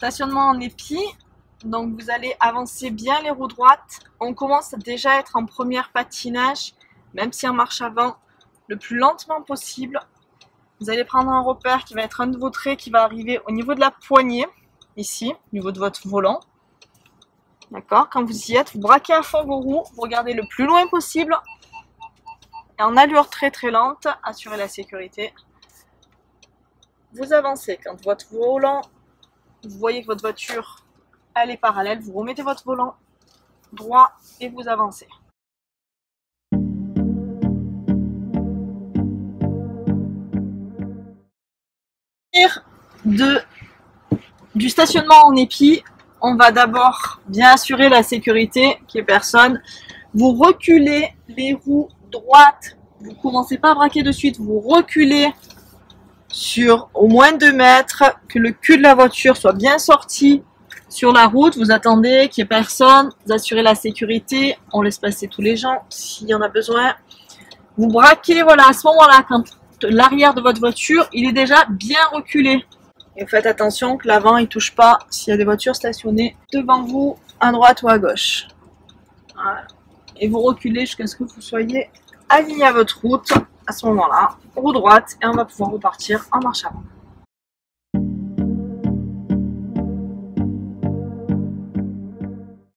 Stationnement en épi. Donc vous allez avancer bien les roues droites. On commence déjà à être en première patinage, même si en marche avant, le plus lentement possible. Vous allez prendre un repère qui va être un de vos traits qui va arriver au niveau de la poignée, ici, au niveau de votre volant. D'accord? Quand vous y êtes, vous braquez à fond vos roues, vous regardez le plus loin possible. Et en allure très très lente, assurez la sécurité. Vous avancez. Quand votre volant, vous voyez que votre voiture elle est parallèle, vous remettez votre volant droit et vous avancez. Du stationnement en épi, on va d'abord bien assurer la sécurité, qu'il n'y ait personne. Vous reculez les roues droites, vous ne commencez pas à braquer de suite, vous reculez sur au moins 2 mètres, que le cul de la voiture soit bien sorti sur la route, vous attendez qu'il n'y ait personne, vous assurez la sécurité, on laisse passer tous les gens s'il y en a besoin. Vous braquez, voilà, à ce moment-là, quand l'arrière de votre voiture, il est déjà bien reculé. Et faites attention que l'avant, il ne touche pas s'il y a des voitures stationnées devant vous, à droite ou à gauche. Voilà. Et vous reculez jusqu'à ce que vous soyez aligné à votre route, à ce moment-là, roue droite, et on va pouvoir repartir en marche avant.